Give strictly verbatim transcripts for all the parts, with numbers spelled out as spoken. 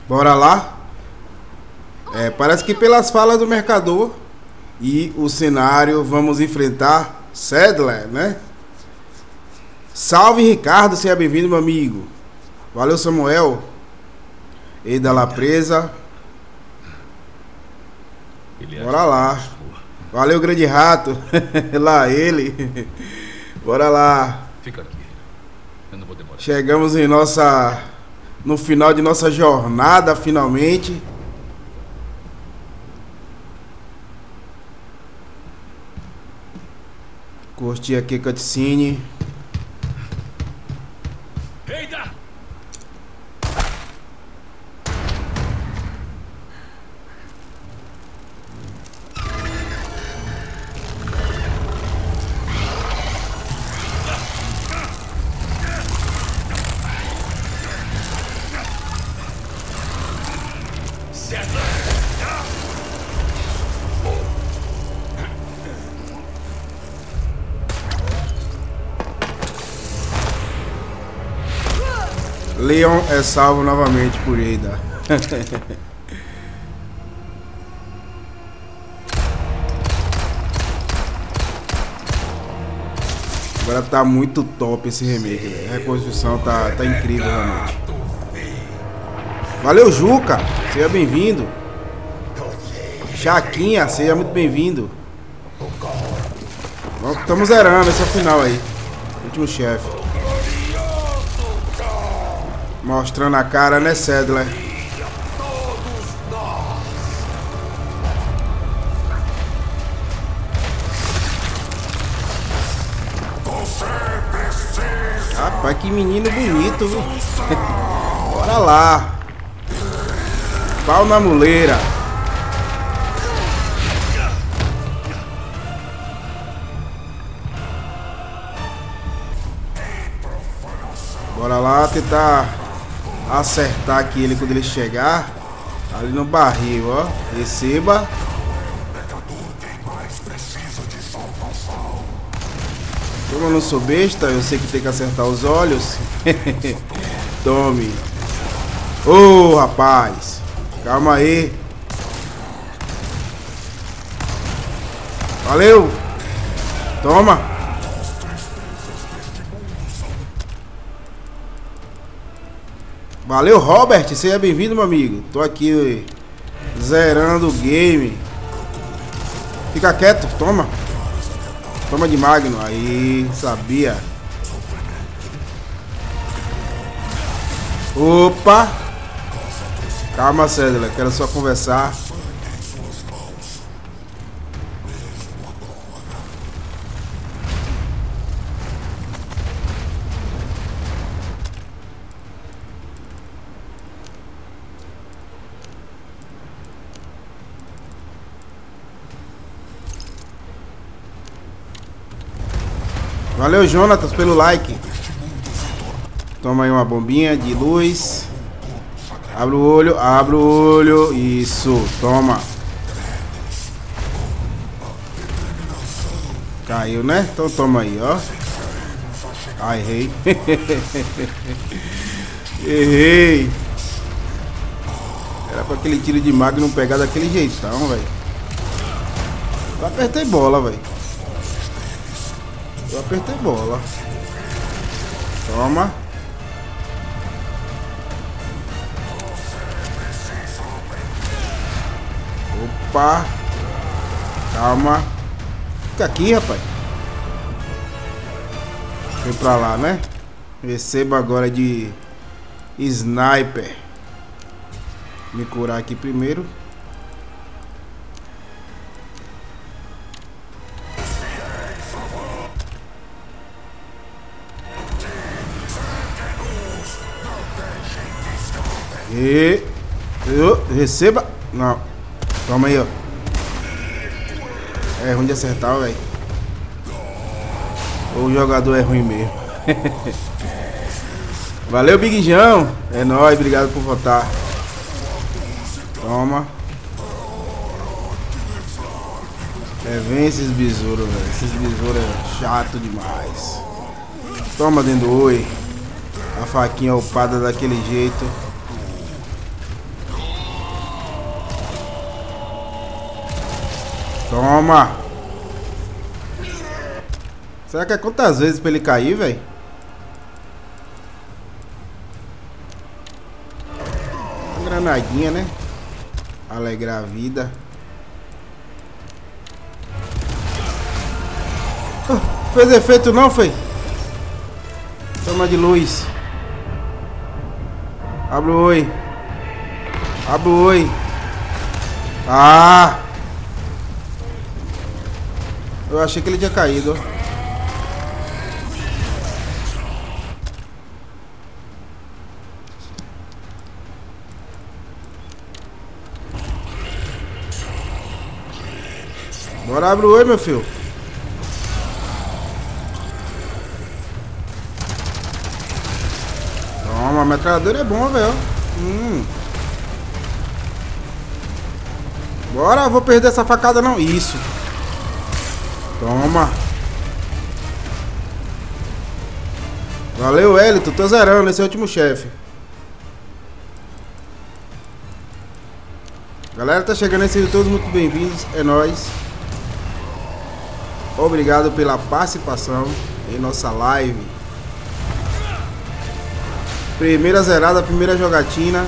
Bora lá. É, parece que pelas falas do mercador e o cenário vamos enfrentar Sadler, né? Salve Ricardo, seja bem-vindo, meu amigo. Valeu, Samuel. Eida La Presa. Bora lá. Valeu, grande rato. Lá ele. Bora lá. Fica aqui. Eu não vou demorar. Chegamos em nossa... no final de nossa jornada, finalmente. Curti aqui a cutscene. Eita! Leon é salvo novamente por Eida. Agora tá muito top esse remake, véio. A reconstrução tá, tá incrível realmente. Valeu, Juca, seja bem-vindo. Chaquinha, seja muito bem-vindo. Estamos zerando esse é o final aí. Último chefe. Mostrando a cara, né, Sadler? Rapaz, que menino bonito, viu? Bora lá. Pau na muleira. Bora lá tentar acertar aqui ele quando ele chegar ali no barril, ó. Receba. Como eu não sou besta, eu sei que tem que acertar os olhos. Tome. Ô, oh, rapaz. Calma aí. Valeu. Toma. Valeu, Robert, seja bem-vindo, meu amigo. Tô aqui zerando o game. Fica quieto, toma. Toma de Magno. Aí, sabia. Opa. Calma, Cédula, quero só conversar. Valeu, Jonatas, pelo like. Toma aí uma bombinha de luz. Abre o olho, abre o olho. Isso, toma. Caiu, né? Então toma aí, ó. Ai, errei. Errei. Era pra aquele tiro de Magnum pegar daquele jeitão, velho. Eu apertei bola, velho. Eu apertei bola. Toma. Opa. Calma. Fica aqui, rapaz. Foi pra lá, né? Receba agora de sniper. Me curar aqui primeiro. E eu, receba. Não. Toma aí, ó. É ruim de acertar, velho. O jogador é ruim mesmo. Valeu, Big João. É nóis, obrigado por votar. Toma. É, vem esses besouros, velho. Esses besouros é chato demais. Toma dentro do oi. A faquinha upada daquele jeito. Toma. Será que é quantas vezes pra ele cair, velho? Uma granadinha, né? Alegrar a vida. Oh, fez efeito não, foi? Toma de luz. Abre o oi. Abre o oi. Ah! Eu achei que ele tinha caído. Bora, abre o oi, meu filho. Toma, a metralhadora é bom, velho. Hum. Bora, vou perder essa facada não. Isso. Toma. Valeu, Elito. Tô zerando. Esse é o último chefe. Galera, tá chegando aí. Sejam todos muito bem-vindos. É nóis. Obrigado pela participação em nossa live. Primeira zerada, primeira jogatina.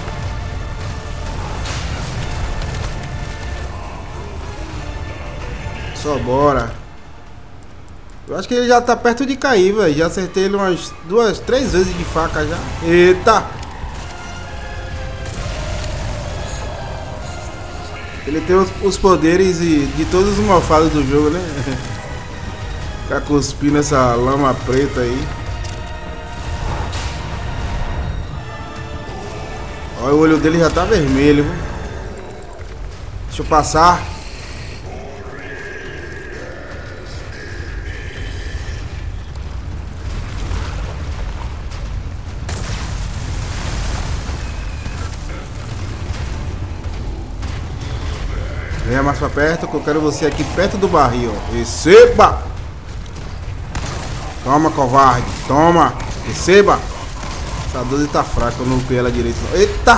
Só bora. Eu acho que ele já tá perto de cair, velho. Já acertei ele umas duas, três vezes de faca já. Eita! Ele tem os, os poderes de, de todos os malfados do jogo, né? Ficar cuspindo essa lama preta aí. Olha, o olho dele já tá vermelho, viu? Deixa eu passar. Venha mais pra perto, que eu quero você aqui perto do barril, ó. Receba! Toma, covarde. Toma. Receba. Essa doze tá fraca, eu não upei ela direito. Eita!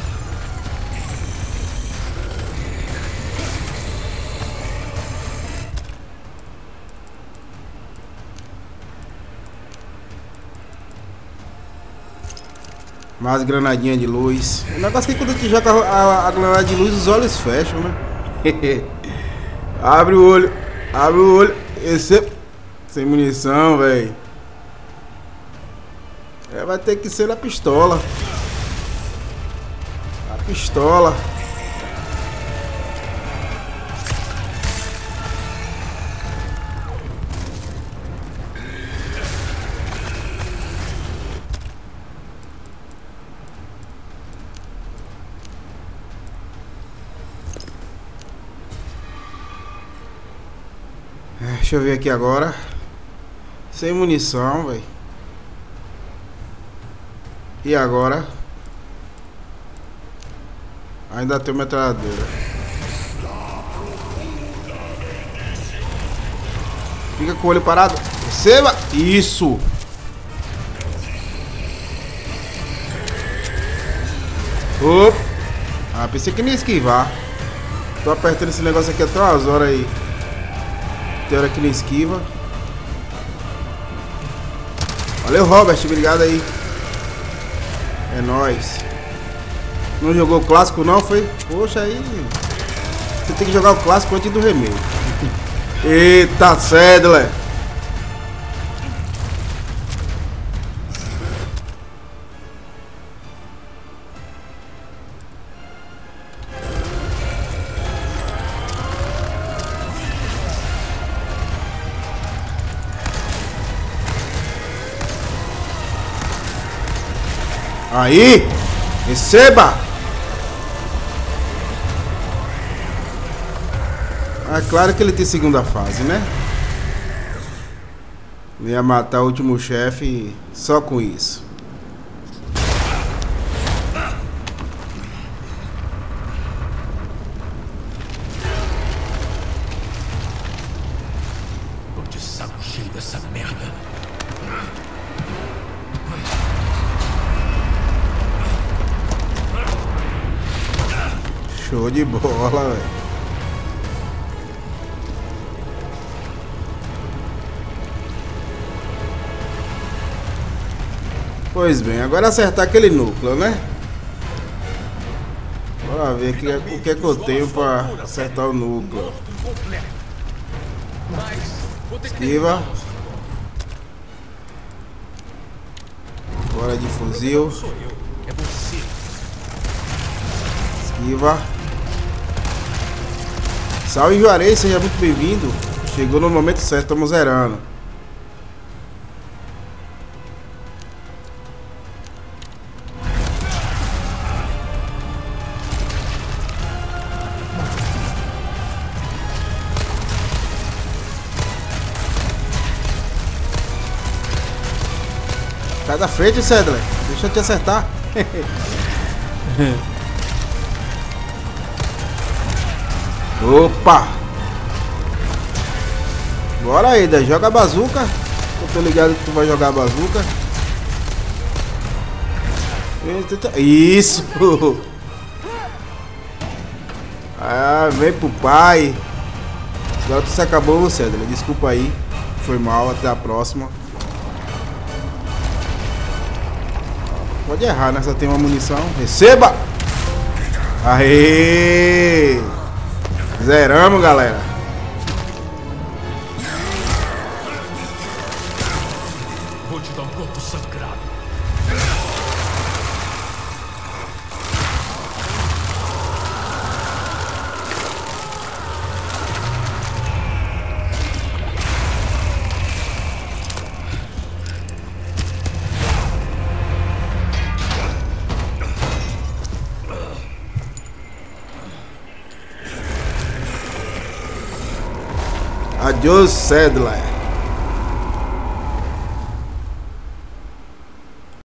Mais granadinha de luz. O negócio é que quando a gente joga a, a, a granada de luz, os olhos fecham, né? Abre o olho. Abre o olho. Esse... Sem munição, velho. É, vai ter que ser a pistola. A pistola. Deixa eu ver aqui agora. Sem munição, velho. E agora? Ainda tem metralhadora. Fica com o olho parado. Receba! Isso! Opa! Ah, pensei que nem ia esquivar. Tô apertando esse negócio aqui até umas horas aí. Tem hora que não esquiva. Valeu, Robert, obrigado aí. É nóis. Não jogou o clássico não, foi? Poxa, aí você tem que jogar o clássico antes do remake. Eita, Sadler. Aí, receba! É claro que ele tem segunda fase, né? Ia matar o último chefe só com isso. Tô de saco cheio dessa merda. Show de bola, velho. Pois bem, agora acertar aquele núcleo, né? Bora ver aqui o que é que eu tenho pra acertar o núcleo. Esquiva. Bora de fuzil. Esquiva. Salve Juarez, seja muito bem-vindo. Chegou no momento certo, estamos zerando. Sai da frente, Cedler. Deixa eu te acertar. Opa! Bora aí, Dan. Joga a bazuca. Eu tô ligado que tu vai jogar a bazuca. Isso! Ah, vem pro pai. Agora tu se acabou, Cedler. Desculpa aí. Foi mal. Até a próxima. Pode errar, né? Só tem uma munição. Receba! Aê! Zeramos, galera. Vou te dar um corpo sangrado. Adiós, Cedler.